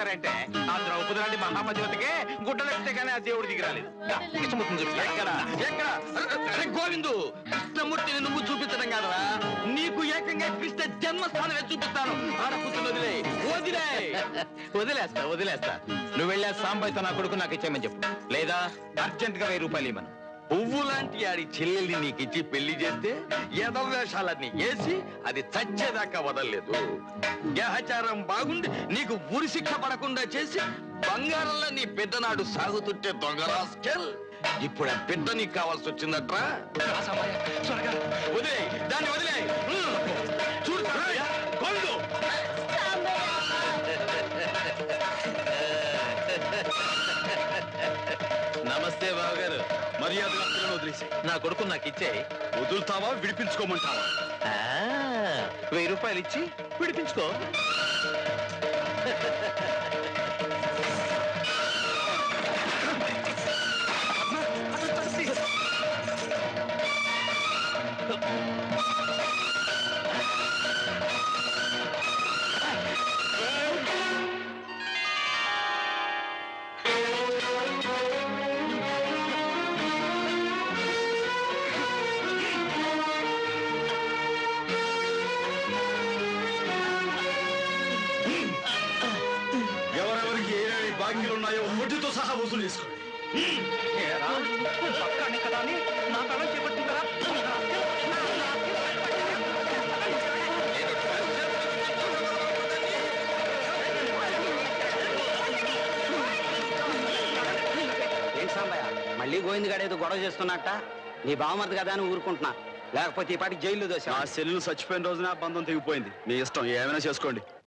చూపిస్తారంటే ఆ ద్రౌపది లాంటి మహామతివతికే గుడ్డలెక్కితే కానీ ఆ దేవుడు దిగి రాలేదు. కృష్ణమూర్తిని చూపిస్తా. ఎక్కడ ఎక్కడ గోవిందు, కృష్ణమూర్తిని నువ్వు చూపించడం కాదరా, నీకు ఏకంగా కృష్ణ జన్మస్థానమే చూపిస్తాను. ఆడపుత్రులు వదిలేస్తా. నువ్వు వెళ్ళా సాంబాయితో నా కొడుకు నాకు ఇచ్చేయమని చెప్పు, లేదా అర్జెంట్ గా 1000 రూపాయలు ఇవ్వను. పువ్వు లాంటి ఆడి చెల్లెల్ని నీకిచ్చి పెళ్లి చేస్తే ఎదవేషాలన్నీ వేసి అది చచ్చేదాకా వదలలేదు. గ్రహచారం బాగుండి నీకు ఉరి శిక్ష పడకుండా చేసి బంగారంలో నీ పెద్దనాడు సాగుతుంటే దొంగరాస్కెల్ ఇప్పుడు ఆ బిడ్డ నీకు కావాల్సి వచ్చిందట్రా. వదిలే దాన్ని, వదిలే. చూడు నమస్తే బావగారు. మర్యాదగా వదిలేసి నా కొడుకు నాకు ఇచ్చే. వదులుతావా విడిపించుకోమంటావా? 1000 రూపాయలు ఇచ్చి విడిపించుకో. బాకీలున్నాయో వడ్డీతో సహా వసూలు చేసుకోండి. కదా అని నా తల చేపట్టిందా? ఏం సాంబయ్య, మళ్ళీ గోవిందగాడేదో గొడవ చేస్తున్నట్ట? నీ బావమర్ది కదా అని ఊరుకుంటున్నా, లేకపోతే ఈ పాటికి జైల్లో దోశ. ఆ సెల్లు చచ్చిపోయిన రోజున బంధం తెగిపోయింది. మీ ఇష్టం, ఏమైనా చేసుకోండి.